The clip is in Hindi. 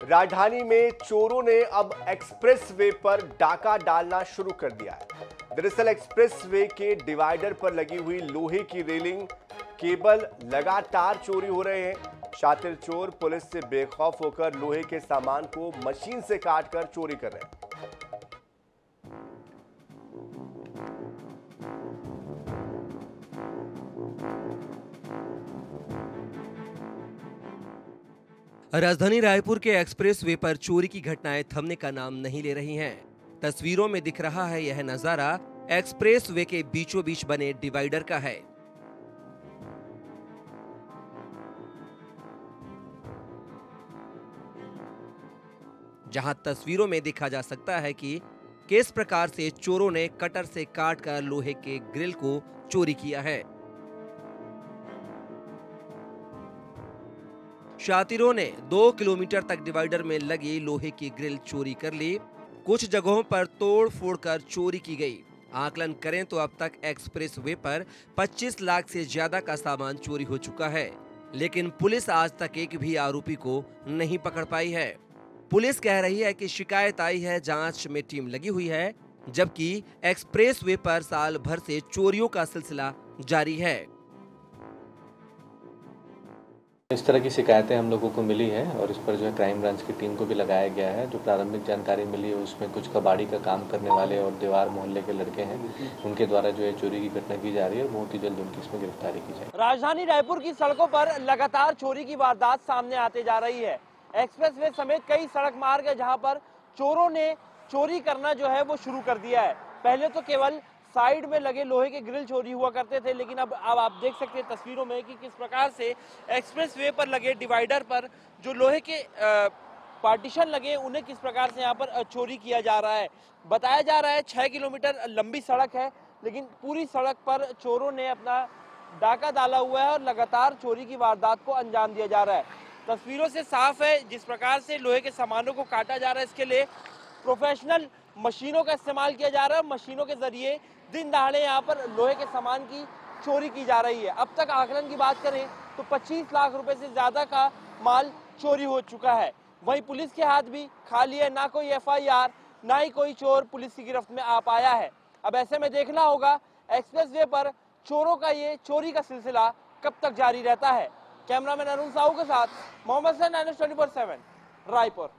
राजधानी में चोरों ने अब एक्सप्रेस वे पर डाका डालना शुरू कर दिया है। दरअसल एक्सप्रेस वे के डिवाइडर पर लगी हुई लोहे की रेलिंग, केबल लगातार चोरी हो रहे हैं। शातिर चोर पुलिस से बेखौफ होकर लोहे के सामान को मशीन से काटकर चोरी कर रहे हैं। राजधानी रायपुर के एक्सप्रेस वे पर चोरी की घटनाएं थमने का नाम नहीं ले रही हैं। तस्वीरों में दिख रहा है यह नजारा एक्सप्रेस वे के बीचों बीच बने डिवाइडर का है। जहां तस्वीरों में देखा जा सकता है कि किस प्रकार से चोरों ने कटर से काटकर लोहे के ग्रिल को चोरी किया है। शातिरों ने 2 किलोमीटर तक डिवाइडर में लगी लोहे की ग्रिल चोरी कर ली। कुछ जगहों पर तोड़ फोड़ कर चोरी की गई। आकलन करें तो अब तक एक्सप्रेस वे पर 25 लाख से ज्यादा का सामान चोरी हो चुका है, लेकिन पुलिस आज तक एक भी आरोपी को नहीं पकड़ पाई है। पुलिस कह रही है कि शिकायत आई है, जांच में टीम लगी हुई है, जबकि एक्सप्रेस वे पर साल भर से चोरियों का सिलसिला जारी है। इस तरह की शिकायतें हम लोगों को मिली हैं और इस पर जो है क्राइम ब्रांच की टीम को भी लगाया गया है। जो प्रारंभिक जानकारी मिली है उसमें कुछ कबाड़ी का काम करने वाले और दीवार मोहल्ले के लड़के हैं, उनके द्वारा जो है चोरी की घटना की जा रही है और बहुत ही जल्द उनकी इसमें गिरफ्तारी की जाएगी। राजधानी रायपुर की सड़कों पर लगातार चोरी की वारदात सामने आते जा रही है। एक्सप्रेस वे समेत कई सड़क मार्ग है जहाँ पर चोरों ने चोरी करना जो है वो शुरू कर दिया है। पहले तो केवल साइड में लगे लोहे के ग्रिल चोरी हुआ करते थे, लेकिन अब आप देख सकते हैं तस्वीरों में कि किस प्रकार से एक्सप्रेस वे पर लगे डिवाइडर पर जो लोहे के पार्टीशन लगे उन्हें किस प्रकार से यहाँ पर चोरी किया जा रहा है। बताया जा रहा है 6 किलोमीटर लंबी सड़क है, लेकिन पूरी सड़क पर चोरों ने अपना डाका डाला हुआ है और लगातार चोरी की वारदात को अंजाम दिया जा रहा है। तस्वीरों से साफ है जिस प्रकार से लोहे के सामानों को काटा जा रहा है, इसके लिए प्रोफेशनल मशीनों का इस्तेमाल किया जा रहा है। मशीनों के जरिए दिन दहाड़े यहाँ पर लोहे के सामान की चोरी की जा रही है। अब तक आकलन की बात करें तो 25 लाख रुपए से ज्यादा का माल चोरी हो चुका है। वहीं पुलिस के हाथ भी खाली है, ना कोई FIR, ना ही कोई चोर पुलिस की गिरफ्त में आ पाया है। अब ऐसे में देखना होगा एक्सप्रेस वे पर चोरों का ये चोरी का सिलसिला कब तक जारी रहता है। कैमरामैन अरुण साहू के साथ मोहम्मद सैन, NS 24/7 रायपुर।